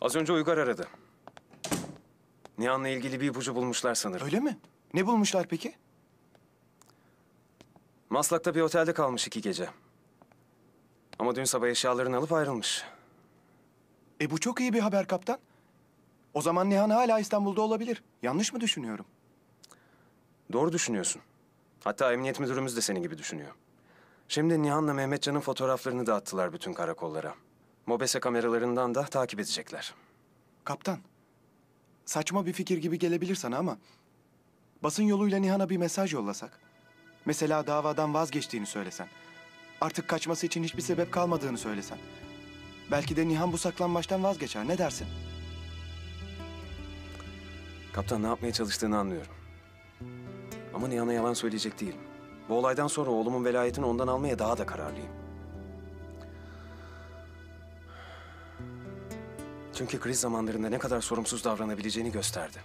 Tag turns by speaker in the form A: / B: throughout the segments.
A: Az önce Uygar aradı. Nihan'la ilgili bir ipucu bulmuşlar sanırım.
B: Öyle mi? Ne bulmuşlar peki?
A: Maslak'ta bir otelde kalmış 2 gece. Ama dün sabah eşyalarını alıp ayrılmış.
B: Bu çok iyi bir haber kaptan. O zaman Nihan hala İstanbul'da olabilir. Yanlış mı düşünüyorum?
A: Doğru düşünüyorsun. Hatta emniyet müdürümüz de senin gibi düşünüyor. Şimdi Nihan'la Mehmetcan'ın fotoğraflarını dağıttılar bütün karakollara. Mobese kameralarından da takip edecekler.
B: Kaptan, saçma bir fikir gibi gelebilir sana ama... basın yoluyla Nihan'a bir mesaj yollasak. Mesela davadan vazgeçtiğini söylesen. Artık kaçması için hiçbir sebep kalmadığını söylesen. Belki de Nihan bu saklanmaçtan vazgeçer. Ne dersin?
A: Kaptan ne yapmaya çalıştığını anlıyorum. Ama Nihan'a yalan söyleyecek değilim. Bu olaydan sonra oğlumun velayetini ondan almaya daha da kararlıyım. Çünkü kriz zamanlarında ne kadar sorumsuz davranabileceğini gösterdi.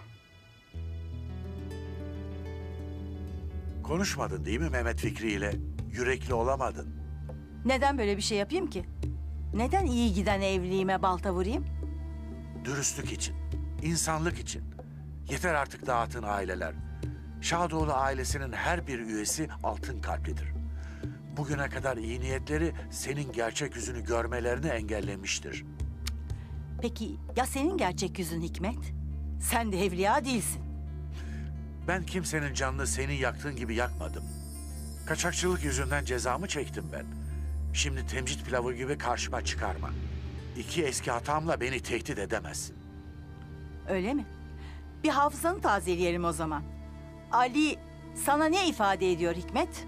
C: Konuşmadın değil mi Mehmet Fikri ile? Yürekli olamadın.
D: Neden böyle bir şey yapayım ki? Neden iyi giden evliliğime balta vurayım?
C: Dürüstlük için, insanlık için. Yeter artık dağıtın aileler. Şadoğlu ailesinin her bir üyesi altın kalplidir. Bugüne kadar iyi niyetleri senin gerçek yüzünü görmelerini engellemiştir.
D: Peki ya senin gerçek yüzün Hikmet? Sen de evliya değilsin.
C: Ben kimsenin canını senin yaktığın gibi yakmadım. Kaçakçılık yüzünden cezamı çektim ben. Şimdi temcit pilavı gibi karşıma çıkarma. 2 eski hatamla beni tehdit edemezsin.
D: Öyle mi? Bir hafızanı tazeleyelim o zaman. Ali sana ne ifade ediyor Hikmet?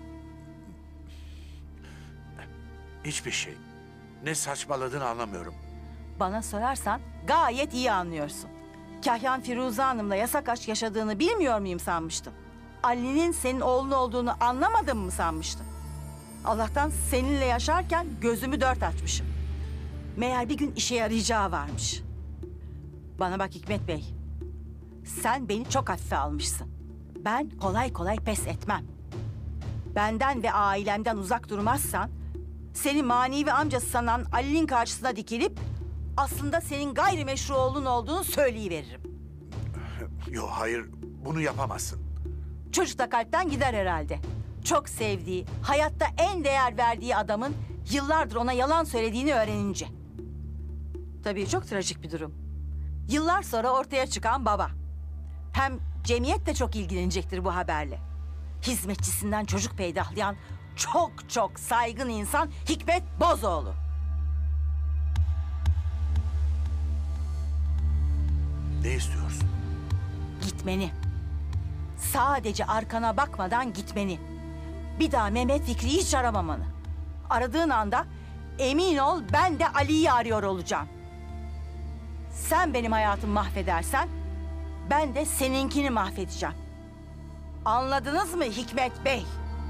C: Hiçbir şey. Ne saçmaladığını anlamıyorum.
D: Bana sorarsan gayet iyi anlıyorsun. Kahyan Firuze Hanım'la yasak aşk yaşadığını bilmiyor muyum sanmıştım? Ali'nin senin oğlun olduğunu anlamadım mı sanmıştım? Allah'tan seninle yaşarken gözümü 4 açmışım. Meğer bir gün işe yarayacağı varmış. Bana bak Hikmet Bey. Sen beni çok hafife almışsın. Ben kolay kolay pes etmem. Benden ve ailemden uzak durmazsan... seni manevi amcası sanan Ali'nin karşısına dikilip... aslında senin gayrimeşru oğlun olduğunu söyleyiveririm.
C: Yok hayır, bunu yapamazsın.
D: Çocuk da kalpten gider herhalde. Çok sevdiği, hayatta en değer verdiği adamın... yıllardır ona yalan söylediğini öğrenince. Tabii çok trajik bir durum. Yıllar sonra ortaya çıkan baba. Hem cemiyet de çok ilgilenecektir bu haberle. Hizmetçisinden çocuk peydahlayan çok saygın insan Hikmet Bozoğlu.
C: Ne istiyorsun?
D: Gitmeni. Sadece arkana bakmadan gitmeni. Bir daha Mehmet Fikri'yi hiç aramamanı. Aradığın anda emin ol ben de Ali'yi arıyor olacağım. Sen benim hayatımı mahvedersen ben de seninkini mahvedeceğim. Anladınız mı Hikmet Bey?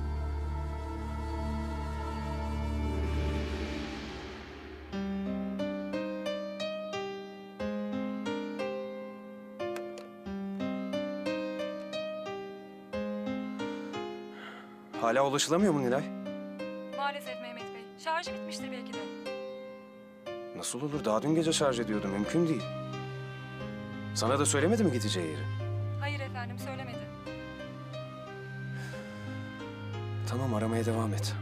A: Hala ulaşılamıyor mu Nilay?
E: Maalesef Mehmet Bey. Şarjı bitmiştir belki de.
A: Nasıl olur? Daha dün gece şarj ediyordu. Mümkün değil. Sana da söylemedi mi gideceği yeri?
E: Hayır efendim, söylemedi.
A: Tamam, aramaya devam et.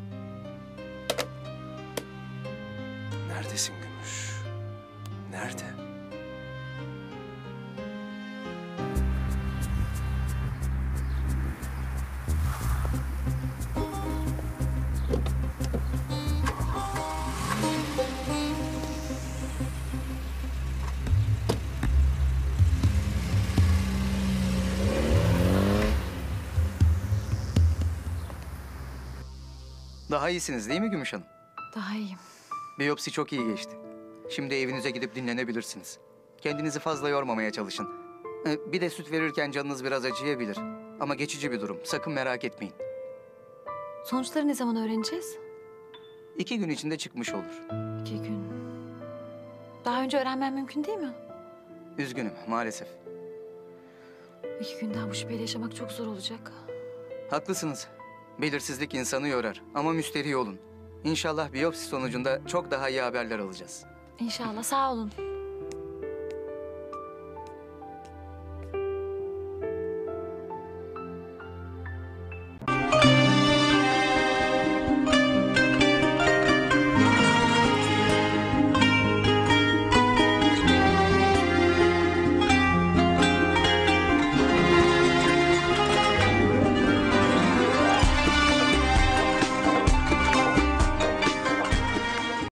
A: Neredesin Gümüş? Nerede?
F: Daha iyisiniz değil mi Gümüş Hanım?
G: Daha iyiyim.
F: Biyopsi çok iyi geçti. Şimdi evinize gidip dinlenebilirsiniz. Kendinizi fazla yormamaya çalışın. Bir de süt verirken canınız biraz acıyabilir. Ama geçici bir durum. Sakın merak etmeyin.
G: Sonuçları ne zaman öğreneceğiz?
F: 2 gün içinde çıkmış olur.
G: 2 gün. Daha önce öğrenmem mümkün değil mi?
F: Üzgünüm maalesef.
G: 2 gün daha bu şüpheyle yaşamak çok zor olacak.
F: Haklısınız. Belirsizlik insanı yorar ama müsterih olun. İnşallah biyopsi sonucunda çok daha iyi haberler alacağız.
G: İnşallah, sağ olun.